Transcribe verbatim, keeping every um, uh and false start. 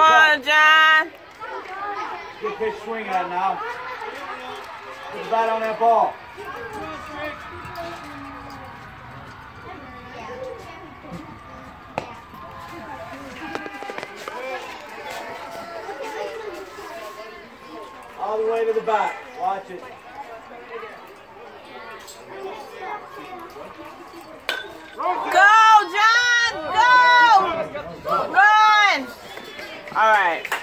on, John. Good pitch swing at it now. Put the bat on that ball. All the way to the bat. Watch it. Go, John! Go! Run! All right.